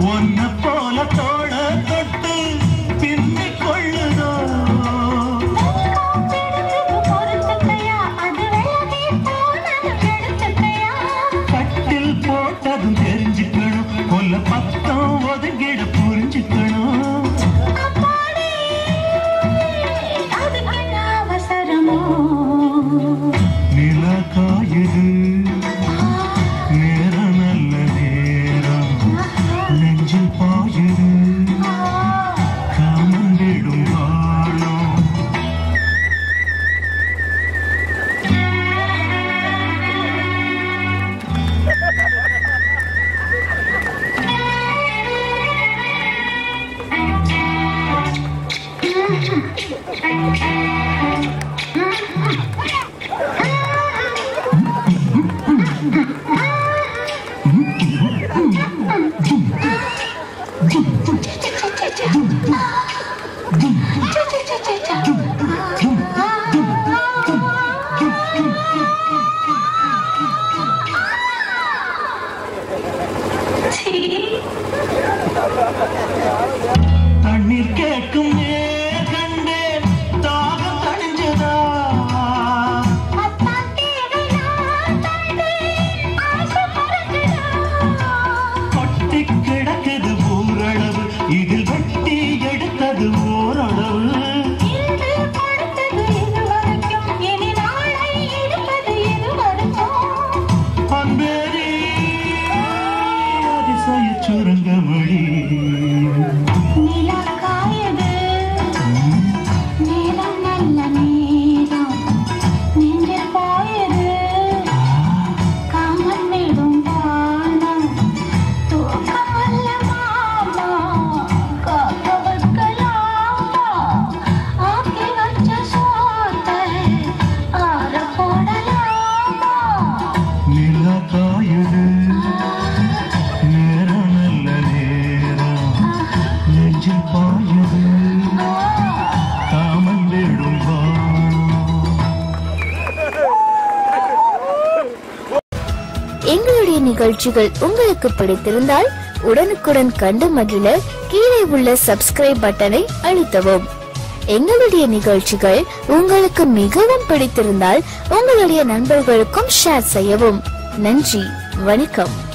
ஒன்ன போல தோள தொட்டு பின்னிக் கொள்ளுதோ கட்டில் போட்டதும் தெரிஞ்சுக்கணும் கொல்ல பத்தம் ஒதுங்கிட புரிஞ்சுக்கணும் நில காயுது நேரம் நல்ல நேரம் நெஞ்சில் பாயுது காமன் விடும் வாழும் தண்ணீர் கேட்கும் நேர் கண்டேன் தாகம் தணிஞ்சதா கொட்டி கிடக்குது ஊரளவு இதில் வெட்டி எடுத்தது ஓரளவு அன்பேரி அதிசய சுரங்க வழி எங்களுடைய நிகழ்ச்சிகள் உங்களுக்கு பிடித்திருந்தால் உடனுக்குடன் கண்டு மகிழ கீழே உள்ள சப்ஸ்கிரைப் பட்டனை அழுத்தவும். எங்களுடைய நிகழ்ச்சிகள் உங்களுக்கு மிகவும் பிடித்திருந்தால் உங்களுடைய நண்பர்களுக்கும் ஷேர் செய்யவும். நன்றி, வணக்கம்.